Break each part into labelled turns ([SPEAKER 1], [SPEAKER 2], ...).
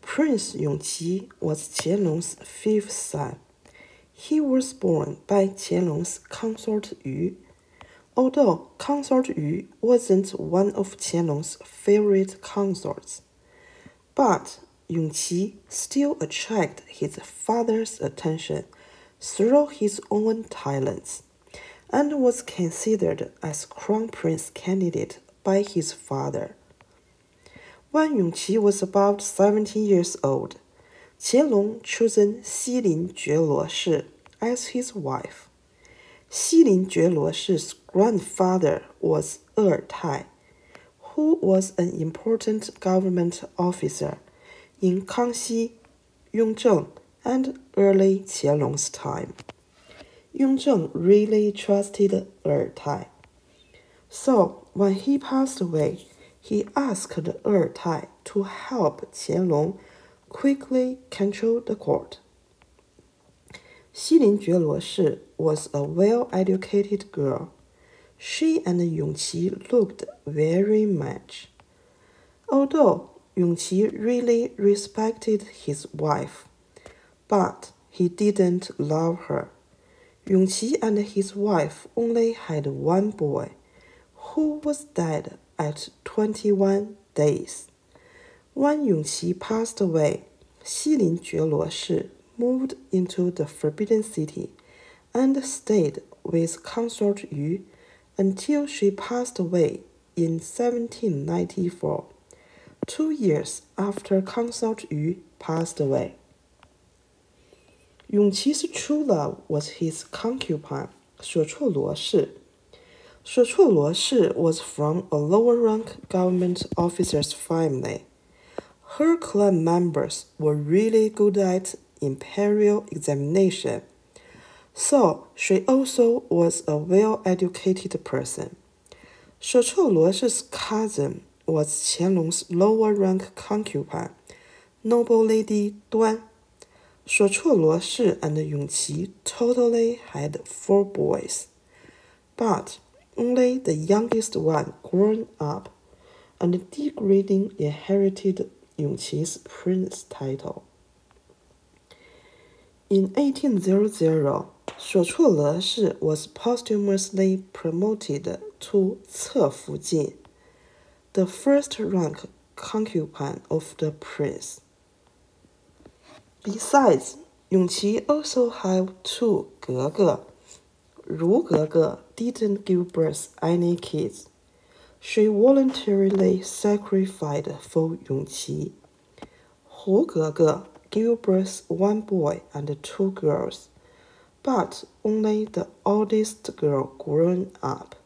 [SPEAKER 1] Prince Yongqi was Qianlong's fifth son. He was born by Qianlong's consort Yu. Although consort Yu wasn't one of Qianlong's favorite consorts, but Yongqi still attracted his father's attention through his own talents, and was considered as crown prince candidate by his father. When Yongqi was about 17 years old, Qianlong chosen Xilin Jueluo Shi as his wife. Xilin Jueluo Shi's grandfather was Tai, who was an important government officer in Kangxi, Yongzheng, and early Qianlong's time. Yongzheng really trusted Tai. So when he passed away, he asked Tai to help Qianlong quickly control the court. Xilin Jueluo Shi was a well-educated girl. She and Yongqi looked very much. Although Yongqi really respected his wife, but he didn't love her. Yongqi and his wife only had one boy, who was dead at 21 days. When Yongqi passed away, Xilin Jueluo Shi moved into the Forbidden City and stayed with consort Yu until she passed away in 1794, 2 years after consort Yu passed away. Yongqi's true love was his concubine, Luo Shi. Luo Shi was from a lower-rank government officer's family. Her clan members were really good at imperial examination, so she also was a well-educated person. Luo Shi's cousin was Qianlong's lower-rank concubine, noble lady Duan. Luo Shi and Yongqi totally had 4 boys, but only the youngest one grown up, and degrading inherited Yongqi's prince title. In 1800, Luo Shi was posthumously promoted to Cefujin, the first-rank concubine of the prince. Besides, Yongqi also had 2 gege. Ru gege didn't give birth any kids. She voluntarily sacrificed for Yongqi. Hu gege gave birth 1 boy and 2 girls, but only the oldest girl grown up.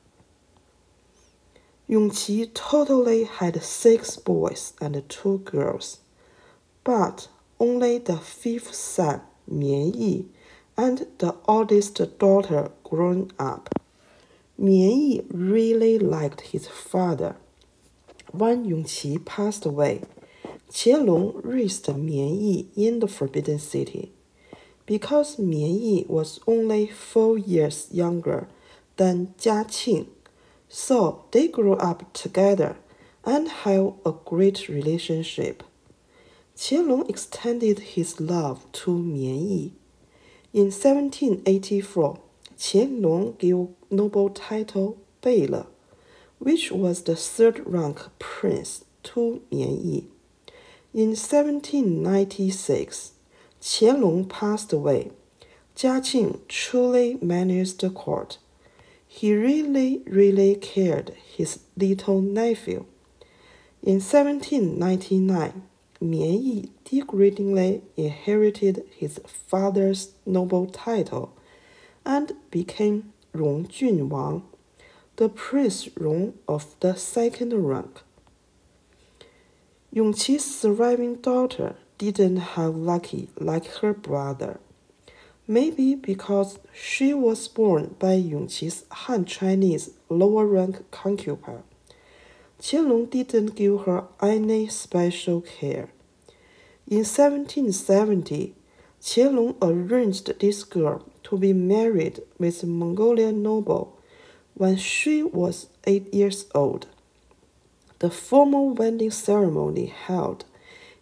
[SPEAKER 1] Yongqi totally had 6 boys and 2 girls, but only the 5th son, Mian Yi, and the oldest daughter grown up. Mian Yi really liked his father. When Yongqi passed away, Qianlong raised Mian Yi in the Forbidden City. Because Mian Yi was only 4 years younger than Jiaqing, so they grew up together and had a great relationship. Qianlong extended his love to Mian Yi. In 1784, Qianlong gave noble title Beile, which was the 3rd-rank prince, to Mian Yi. In 1796, Qianlong passed away. Jiaqing truly managed the court. He really cared his little nephew. In 1799, Mian Yi degradingly inherited his father's noble title and became Rongjun Wang, the Prince Rong of the 2nd rank. Yongqi's surviving daughter didn't have lucky like her brother. Maybe because she was born by Yongqi's Han Chinese lower-rank concubine. Qianlong didn't give her any special care. In 1770, Qianlong arranged this girl to be married with a Mongolian noble when she was 8 years old. The formal wedding ceremony held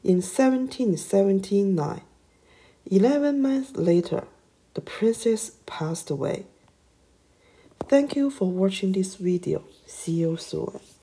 [SPEAKER 1] in 1779. 11 months later, the princess passed away. Thank you for watching this video. See you soon.